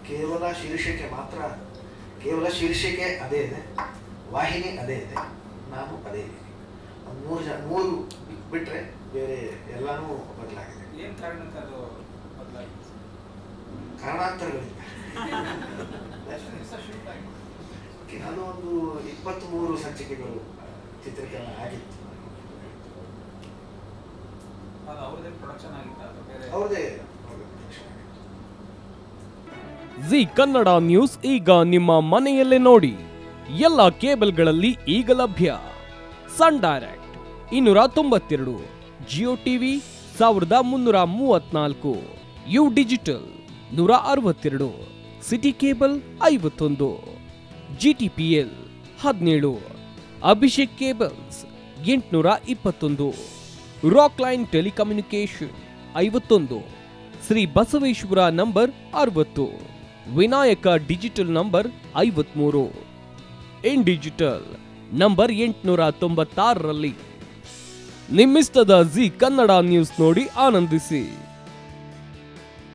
ಕೇವಲ ಶೀರ್ಷಿಕೆ ಮಾತ್ರ, ಕೇವಲ ಶೀರ್ಷಿಕೆ ಅದೇ ಇದೆ, ವಾಹಿನಿ ಅದೇ ಇದೆ, ನಾನು ಅದೇ ಇದೆ. ಒಂದು ಮೂರು ಬಿಟ್ಟರೆ ಬೇರೆ ಎಲ್ಲನೂ ಬದಲಾಗಿದೆ. ಏನು ಕಾರಣಕ್ಕೆ ಅದು ಬದಲಾಗಿದೆ? ಕಾರಣಾಂತರಗಳಿಂದ. ಅದು ಒಂದು 23 ಸಂಚಿಕೆಗಳು ಚಿತ್ರೀಕರಣ ಆಗಿತ್ತು. ಅವ್ರದೇ ಪ್ರೊಡಕ್ಷನ್ ಆಗಿತ್ತು, ಅವ್ರದೇ. ಜಿ ಕನ್ನಡ ನ್ಯೂಸ್ ಈಗ ನಿಮ್ಮ ಮನೆಯಲ್ಲೇ ನೋಡಿ. ಎಲ್ಲ ಕೇಬಲ್ಗಳಲ್ಲಿ ಈಗ ಲಭ್ಯ. Sun Direct 292, Jio TV 1334, U digital 162, City cable 51, GTPL 17, Abhishek cables 821, Rock Line telecommunication 51, Shri Basaveshwara number 60, Vinayaka digital number 53, In digital number 896ರಲ್ಲಿ. ನಿಮ್ಮಿಷ್ಟದ ಜಿ ಕನ್ನಡ ನ್ಯೂಸ್ ನೋಡಿ ಆನಂದಿಸಿ.